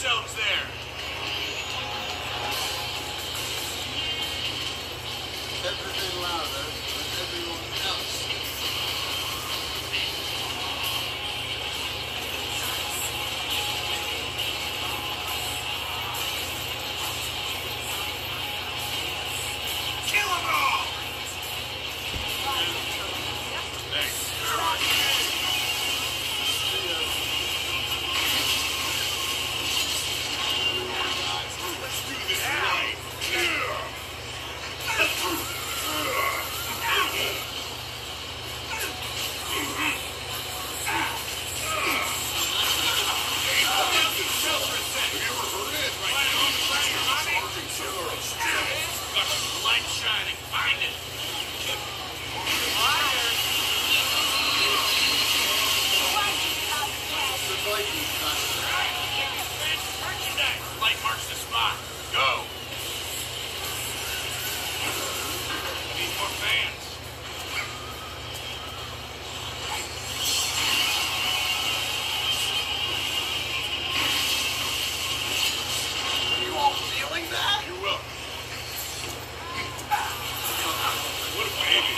yourselves there. Everything louder than everyone else. Kill them all! Thanks. Let's do this right. Light shining. Find it. Merchandise. Light marks the spot. Go. Need more fans. Are you all feeling that? You're welcome. What a baby.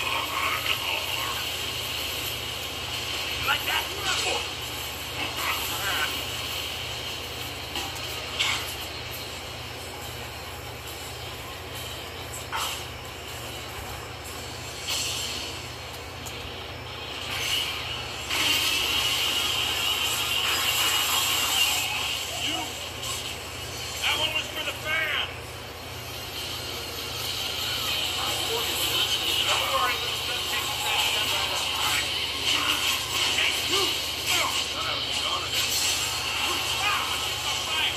You like that? That one was for the fan. Don't worry, let's just take that shot right up. Hey, you! Thought I was gone again. Wow, it's so fine.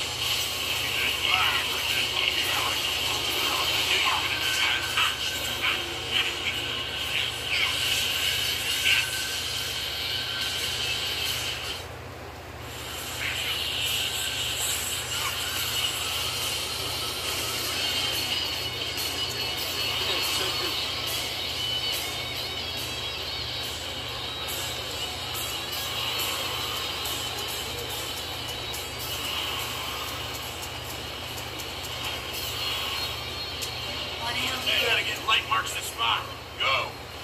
You gotta get light marks the spot. Go.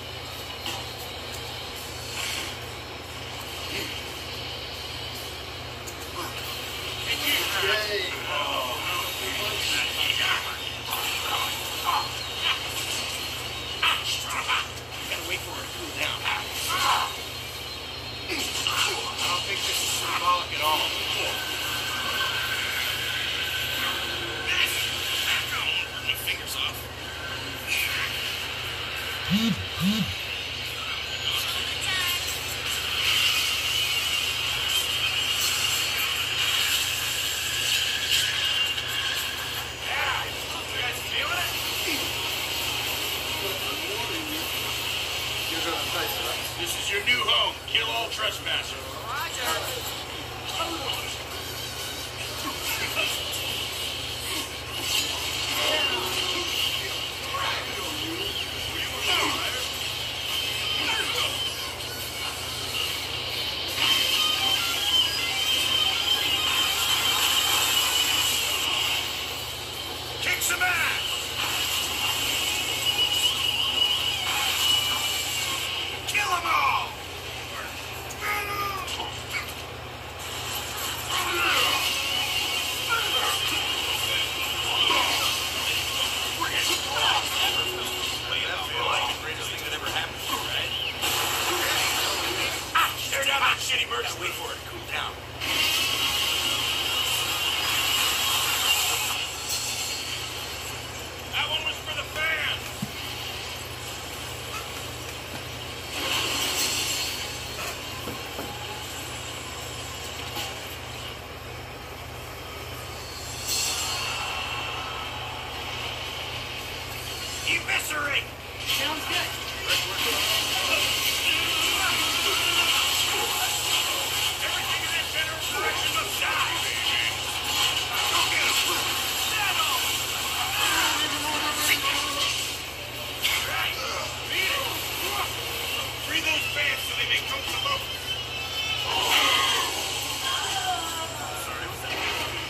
Yay. Gotta wait for it to cool down. I don't think this is symbolic at all. Burn my fingers off. Yeah, you guys feeling it? You're gonna face it. This is your new home. Kill all trespassers. Kick some ass! Kill them all! Greatest thing that ever happened to you, right? Tear down that shitty merch. Wait for it to cool down. That one was for the fans. Eviscerate! Sounds good. Everything in that general direction must die. Go get him. Settle. Right. Beat it. Free those fans so they may come to look. Sorry, what's that?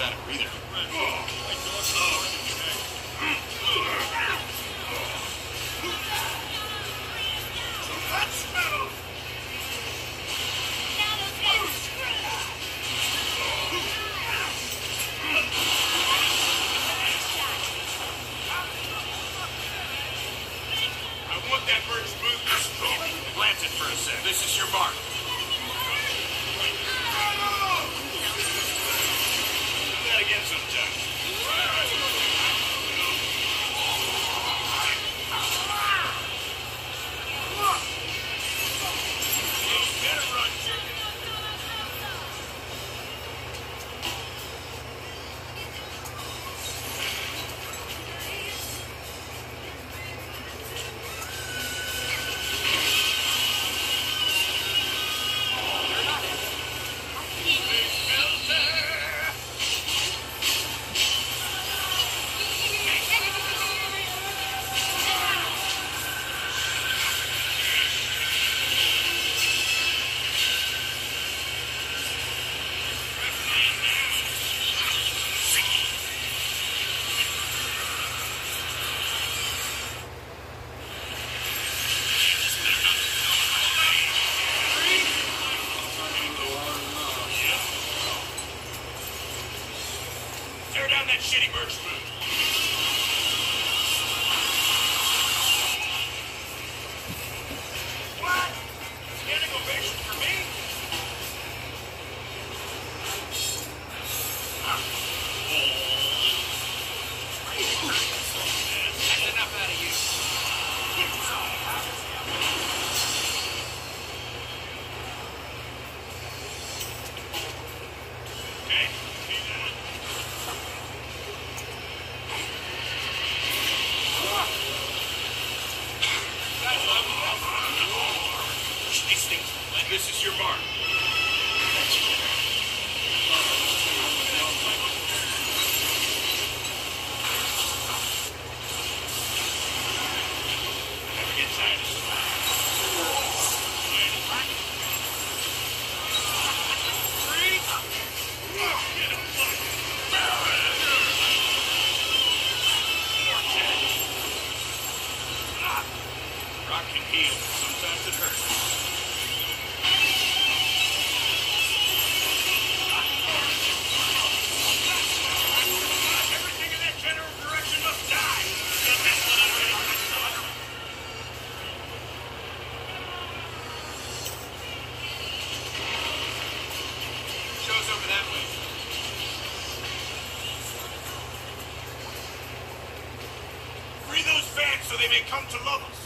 got a breather. I want that birch boot. Plant it for a sec. This is your mark. Do that again sometime. Better run, chicken. Tear down that shitty birch boot. What? Standing ovation for me? That's enough out of you. Okay, see that? Push these things. This is your mark. Never get tired of Rock can heal, but sometimes it hurts. everything in that general direction must die. Show's over that way. Free those fans so they may come to love us.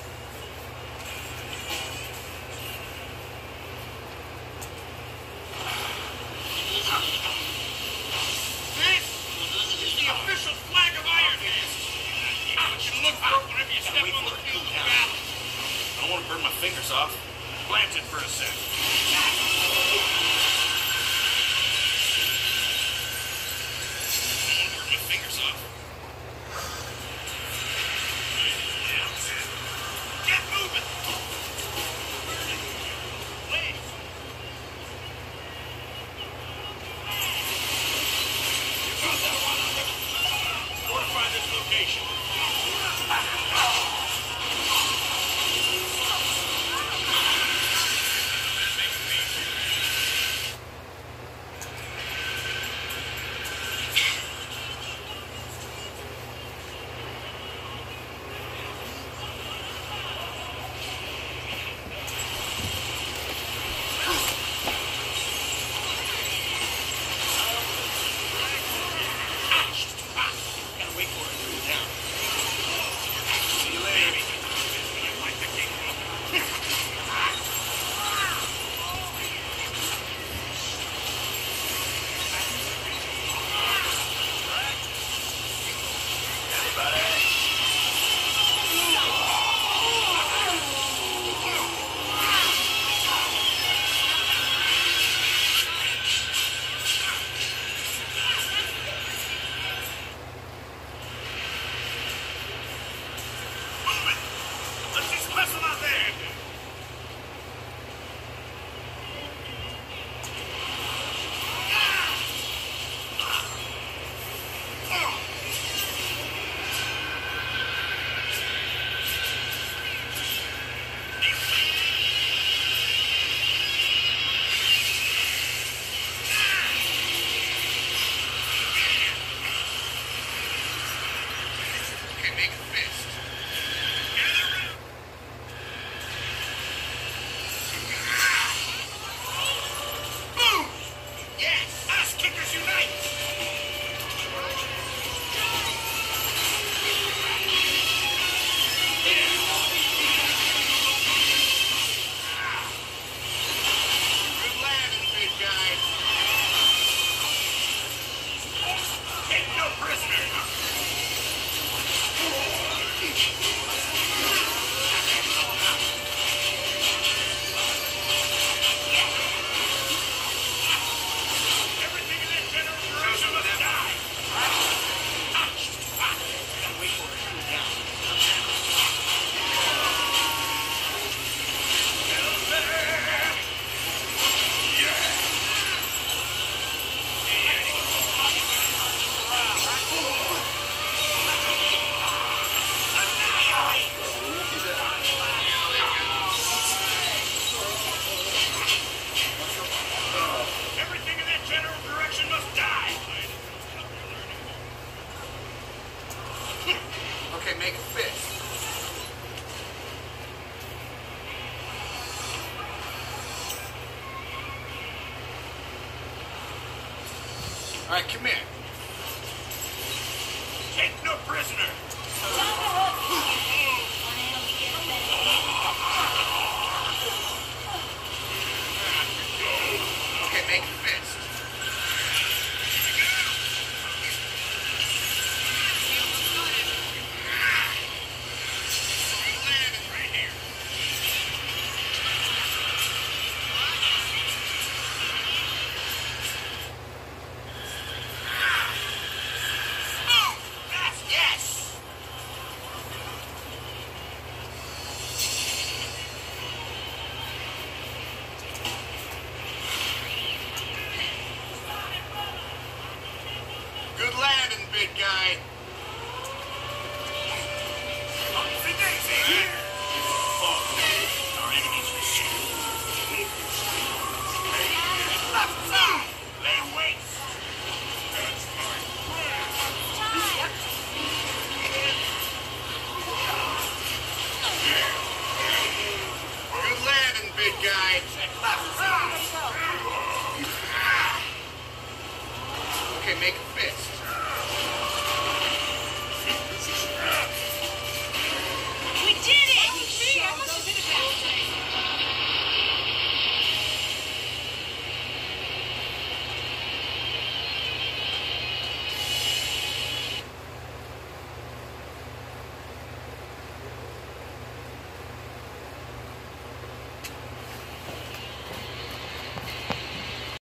This is the official flag of Iron Man. What you look for whenever you step on the field of battle. I don't want to burn my fingers off. Plant it for a sec. I don't want to burn my fingers off. Get moving. Please. Fortify this location. Gotta wait for it to cool down. See you later. All right, come here. Take no prisoner. Okay, make a fist. Right here. Oh, that's yes. Good landing, big guy. Upsy daisy. Our enemies are left side. Lay waste. That's my Good landing, big guy. Left side.